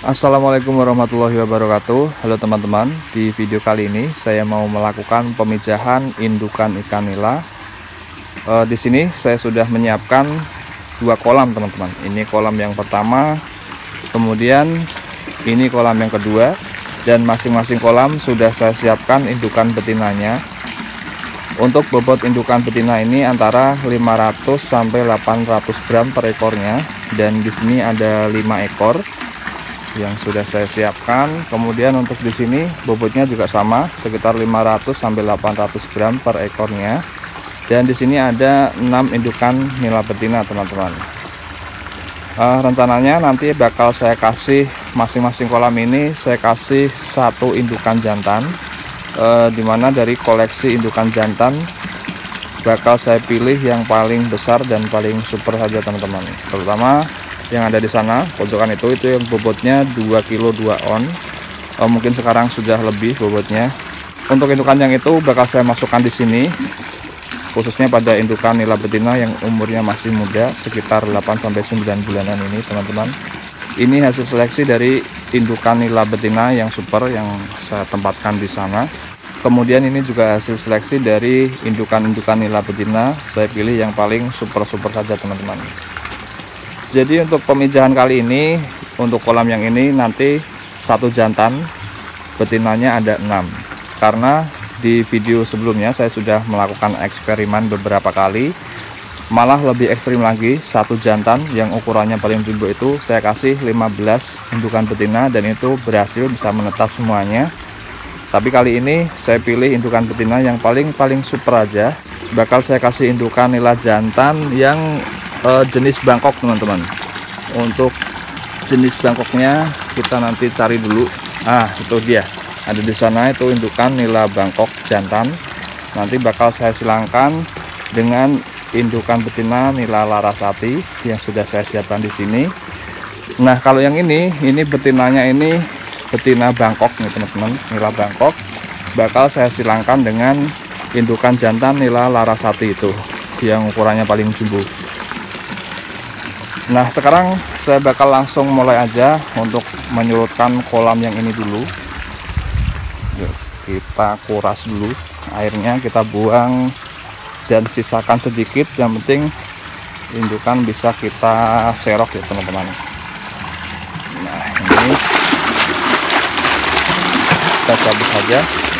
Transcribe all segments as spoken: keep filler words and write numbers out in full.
Assalamualaikum warahmatullahi wabarakatuh. Halo teman-teman, di video kali ini saya mau melakukan pemijahan indukan ikan nila. E, di sini saya sudah menyiapkan dua kolam teman-teman. Ini kolam yang pertama, kemudian ini kolam yang kedua, dan masing-masing kolam sudah saya siapkan indukan betinanya. Untuk bobot indukan betina ini antara lima ratus sampai delapan ratus gram per ekornya, dan di sini ada lima ekor yang sudah saya siapkan. Kemudian untuk di sini bobotnya juga sama, sekitar lima ratus sampai delapan ratus gram per ekornya. Dan di sini ada enam indukan nila betina teman-teman. Uh, rencananya nanti bakal saya kasih masing-masing kolam ini saya kasih satu indukan jantan, uh, dimana dari koleksi indukan jantan bakal saya pilih yang paling besar dan paling super saja teman-teman. Terutama yang ada di sana pojokan itu itu yang bobotnya dua kilo dua on. Oh, mungkin sekarang sudah lebih bobotnya. Untuk indukan yang itu bakal saya masukkan di sini, khususnya pada indukan nila betina yang umurnya masih muda, sekitar delapan sampai sembilan bulanan ini teman-teman. Ini hasil seleksi dari indukan nila betina yang super yang saya tempatkan di sana. Kemudian ini juga hasil seleksi dari indukan-indukan nila betina, saya pilih yang paling super-super saja teman-teman. Jadi untuk pemijahan kali ini, untuk kolam yang ini nanti satu jantan, betinanya ada enam. Karena di video sebelumnya saya sudah melakukan eksperimen beberapa kali, malah lebih ekstrim lagi, satu jantan yang ukurannya paling jumbo itu saya kasih lima belas indukan betina, dan itu berhasil bisa menetas semuanya. Tapi kali ini saya pilih indukan betina yang paling-paling super aja. Bakal saya kasih indukan nila jantan yang Uh, jenis Bangkok teman-teman. Untuk jenis Bangkoknya kita nanti cari dulu. Ah, itu dia, ada di sana, itu indukan nila Bangkok jantan. Nanti bakal saya silangkan dengan indukan betina nila Larasati yang sudah saya siapkan di sini. Nah, kalau yang ini, ini betinanya ini betina Bangkok nih teman-teman, nila Bangkok. Bakal saya silangkan dengan indukan jantan nila Larasati itu yang ukurannya paling jumbo. Nah, sekarang saya bakal langsung mulai aja untuk menyurutkan kolam yang ini dulu. Yuk, kita kuras dulu airnya, kita buang dan sisakan sedikit. Yang penting indukan bisa kita serok ya teman-teman. Nah, ini kita cabut saja.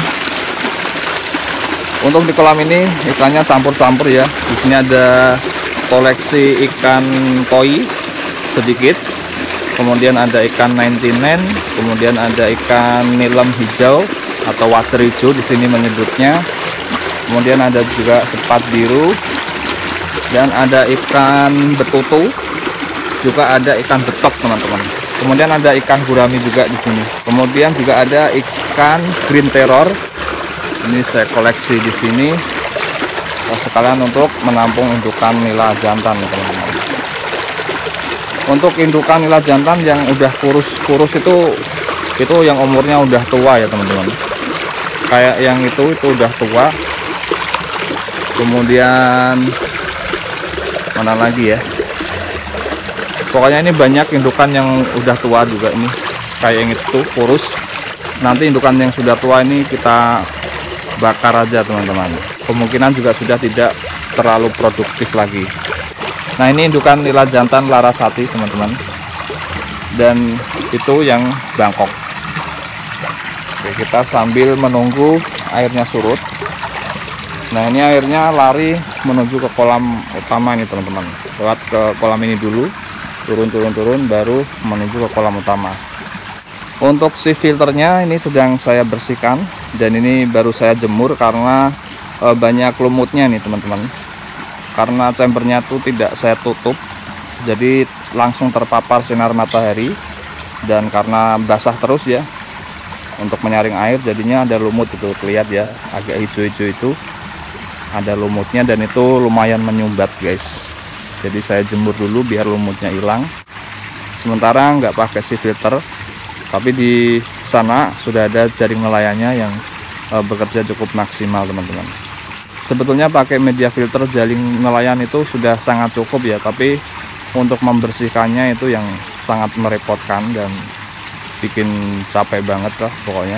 Untuk di kolam ini ikannya campur-campur ya. Di sini ada koleksi ikan koi sedikit, kemudian ada ikan sembilan puluh sembilan, kemudian ada ikan nilem hijau atau water hijau di sini menyebutnya, kemudian ada juga sepat biru, dan ada ikan betutu, juga ada ikan betok teman-teman. Kemudian ada ikan gurami juga di sini. Kemudian juga ada ikan green terror. Ini saya koleksi di sini sekalian untuk menampung indukan nila jantan teman-teman. Untuk indukan nila jantan yang udah kurus-kurus itu itu yang umurnya udah tua ya teman-teman. Kayak yang itu itu udah tua. Kemudian mana lagi ya, pokoknya ini banyak indukan yang udah tua juga ini, kayak yang itu kurus. Nanti indukan yang sudah tua ini kita bakar aja teman-teman, kemungkinan juga sudah tidak terlalu produktif lagi. Nah, ini indukan nila jantan Larasati teman-teman, dan itu yang Bangkok. Oke, kita sambil menunggu airnya surut. Nah, ini airnya lari menuju ke kolam utama ini teman-teman, lewat ke kolam ini dulu, turun-turun-turun baru menuju ke kolam utama. Untuk si filternya ini sedang saya bersihkan, dan ini baru saya jemur karena e, banyak lumutnya nih teman-teman. Karena chambernya tuh tidak saya tutup, jadi langsung terpapar sinar matahari, dan karena basah terus ya untuk menyaring air, jadinya ada lumut itu, lihat ya, agak hijau-hijau itu ada lumutnya, dan itu lumayan menyumbat guys. Jadi saya jemur dulu biar lumutnya hilang. Sementara nggak pakai si filter, tapi di sana sudah ada jaring nelayannya yang e, bekerja cukup maksimal teman-teman. Sebetulnya pakai media filter jaring nelayan itu sudah sangat cukup ya, tapi untuk membersihkannya itu yang sangat merepotkan, dan bikin capek banget lah pokoknya.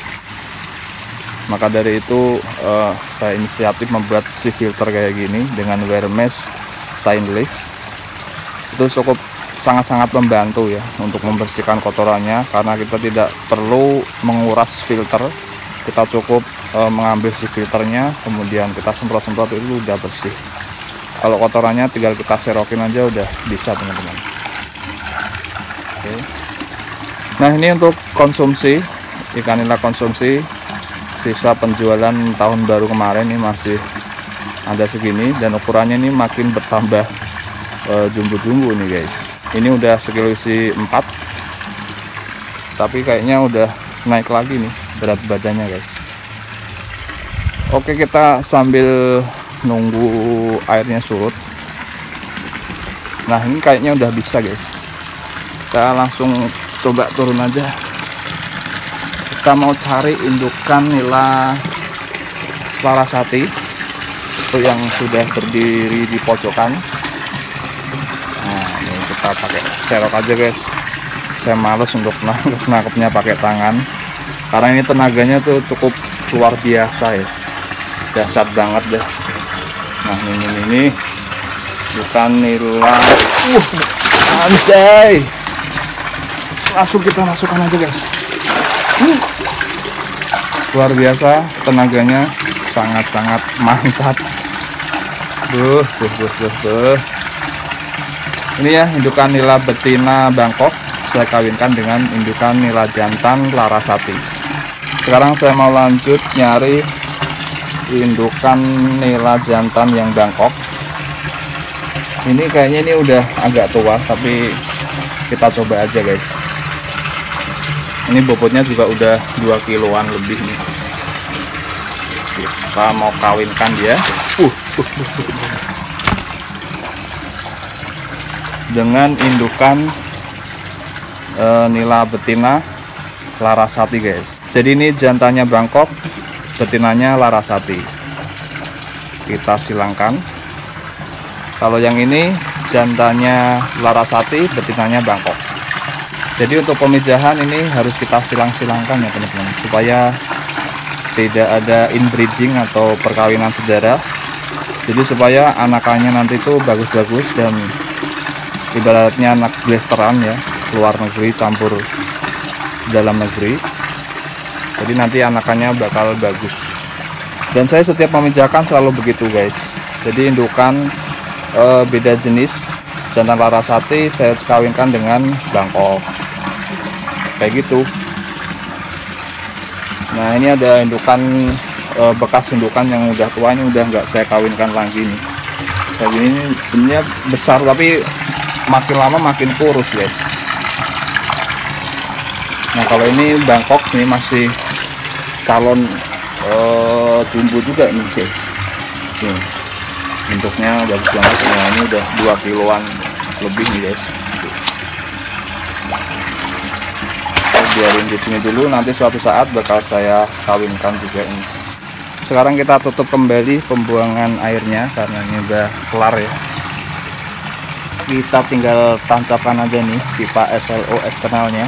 Maka dari itu uh, saya inisiatif membuat si filter kayak gini dengan wear mesh stainless. Itu cukup sangat-sangat membantu ya untuk membersihkan kotorannya, karena kita tidak perlu menguras filter. Kita cukup e, mengambil si filternya, kemudian kita semprot-semprot, itu udah bersih. Kalau kotorannya tinggal kita serokin aja udah bisa teman-teman. Oke. Nah, ini untuk konsumsi ikan nila konsumsi, sisa penjualan tahun baru kemarin ini masih ada segini, dan ukurannya ini makin bertambah jumbo-jumbo nih guys. Ini udah sekilo isi empat, tapi kayaknya udah naik lagi nih berat badannya guys. Oke, kita sambil nunggu airnya surut. Nah, ini kayaknya udah bisa guys. Kita langsung coba turun aja. Kita mau cari indukan nila Larasati itu yang sudah berdiri di pojokan. Nah, ini kita pakai serok aja guys. Saya males untuk nangkepnya pakai tangan, karena ini tenaganya tuh cukup luar biasa ya, dahsyat banget deh. Nah, ini ini, ini. Bukan nila, uh, anjay, langsung kita masukkan aja guys. uh. Luar biasa, tenaganya sangat-sangat mantap. Duh, duh, duh, duh, duh. Ini ya indukan nila betina Bangkok, saya kawinkan dengan indukan nila jantan Larasati. Sekarang saya mau lanjut nyari indukan nila jantan yang Bangkok. Ini kayaknya ini udah agak tua, tapi kita coba aja guys. Ini bobotnya juga udah dua kiloan lebih nih. Kita mau kawinkan dia. Uh, uh, uh, uh. Dengan indukan e, nila betina Larasati guys. Jadi ini jantannya Bangkok, betinanya Larasati. Kita silangkan. Kalau yang ini jantannya Larasati, betinanya Bangkok. Jadi untuk pemijahan ini harus kita silang-silangkan ya teman-teman, supaya tidak ada inbreeding atau perkawinan saudara. Jadi supaya anakannya nanti itu bagus-bagus dan ibaratnya anak blasteran ya, luar negeri campur dalam negeri. Jadi nanti anakannya bakal bagus. Dan saya setiap memijahkan selalu begitu guys. Jadi indukan e, beda jenis jantan Larasati saya kawinkan dengan Bangkok, kayak gitu. Nah, ini ada indukan e, bekas indukan yang udah tua, ini udah nggak saya kawinkan lagi nih. Kayak gini ini sebenarnya besar, tapi makin lama makin kurus guys. Nah, kalau ini Bangkok ini masih calon uh, jumbo juga nih guys. Nih, bentuknya bagus banget. Nah, ini udah dua kiloan lebih nih guys. Kita biarin di sini dulu, nanti suatu saat bakal saya kawinkan juga ini. Sekarang kita tutup kembali pembuangan airnya karena ini udah kelar ya. Kita tinggal tancapkan aja nih pipa S L O eksternalnya.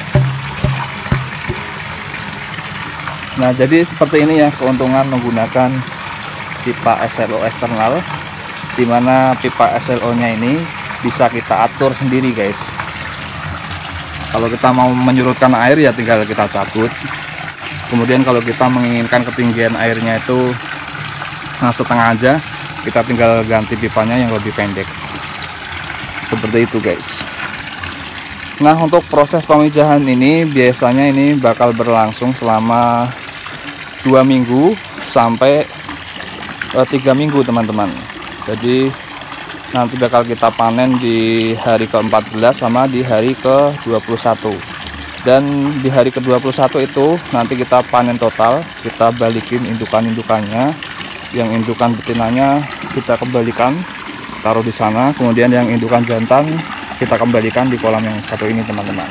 Nah, jadi seperti ini ya keuntungan menggunakan pipa S L O eksternal, dimana pipa S L O nya ini bisa kita atur sendiri guys. Kalau kita mau menyurutkan air ya tinggal kita cabut. Kemudian kalau kita menginginkan ketinggian airnya itu nah setengah aja, kita tinggal ganti pipanya yang lebih pendek. Seperti itu guys. Nah, untuk proses pemijahan ini biasanya ini bakal berlangsung selama dua minggu sampai eh, tiga minggu teman-teman. Jadi nanti bakal kita panen di hari ke empat belas sama di hari ke dua puluh satu. Dan di hari ke dua puluh satu itu nanti kita panen total, kita balikin indukan-indukannya. Yang indukan betinanya kita kembalikan, taruh di sana. Kemudian yang indukan jantan kita kembalikan di kolam yang satu ini teman-teman.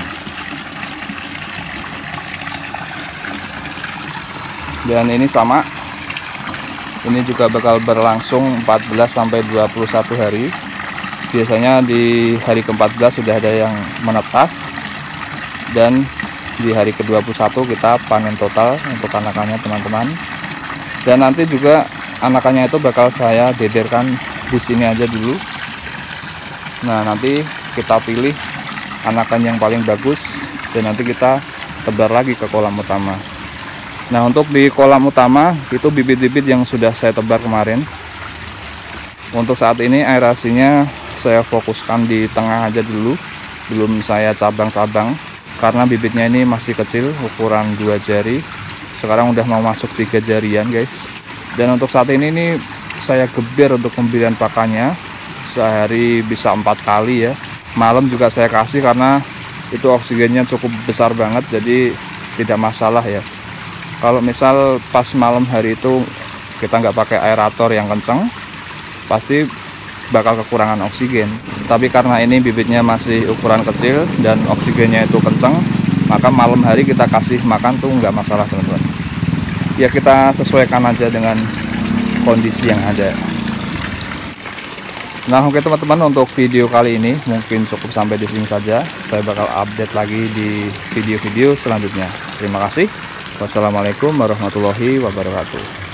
Dan ini sama, ini juga bakal berlangsung empat belas sampai dua puluh satu hari. Biasanya di hari ke empat belas sudah ada yang menetas, dan di hari ke dua puluh satu kita panen total untuk anakannya teman-teman. Dan nanti juga anakannya itu bakal saya dederkan di sini aja dulu. Nah, nanti kita pilih anakan yang paling bagus dan nanti kita tebar lagi ke kolam utama. Nah, untuk di kolam utama itu bibit-bibit yang sudah saya tebar kemarin. Untuk saat ini aerasinya saya fokuskan di tengah aja dulu, belum saya cabang-cabang karena bibitnya ini masih kecil, ukuran dua jari. Sekarang udah mau masuk tiga jarian guys. Dan untuk saat ini nih saya geber untuk pemberian pakannya, sehari bisa empat kali ya. Malam juga saya kasih karena itu oksigennya cukup besar banget, jadi tidak masalah ya. Kalau misal pas malam hari itu kita nggak pakai aerator yang kencang, pasti bakal kekurangan oksigen. Tapi karena ini bibitnya masih ukuran kecil dan oksigennya itu kencang, maka malam hari kita kasih makan tuh nggak masalah teman-teman. Ya kita sesuaikan aja dengan kondisi yang ada. Nah oke teman-teman, untuk video kali ini mungkin cukup sampai di sini saja. Saya bakal update lagi di video-video selanjutnya. Terima kasih. Wassalamualaikum warahmatullahi wabarakatuh.